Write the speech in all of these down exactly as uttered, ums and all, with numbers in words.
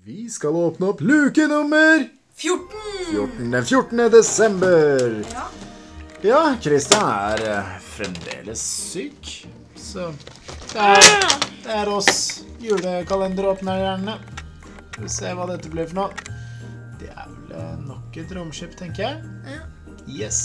Vi skal åpne opp luke nummer fjorten! fjorten, den fjortende desember. Ja. Ja, Kristian er uh, fremdeles syk. Så det er, det er oss julekalenderåpnerne. Vi får se hva dette blir for noe. Det er vel uh, nok et romskip, tenker jeg. Ja. Yes.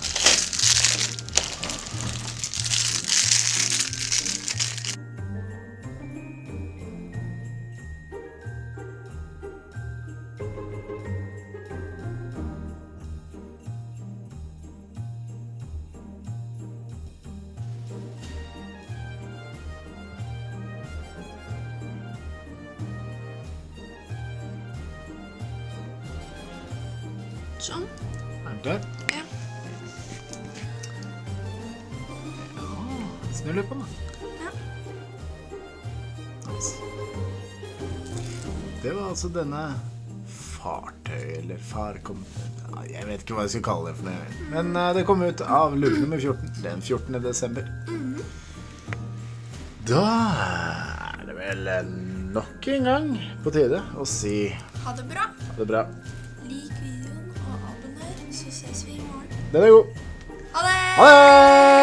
Sånn. Er du klar? Ja. Ja, snu litt på den. Ja. Nice. Det var altså denne fartøy, eller farkom... Ja, jeg vet ikke hva jeg skal kalle det for det. Men uh, det kom ut av luke nummer fjorten, den fjortende desember. Mm-hmm. Da er det vel uh, nok en gang på tide å si Ha det bra. ha det bra. Lik videoen og abonner, så ses vi i morgen. Den er god. Ha det! Ha det!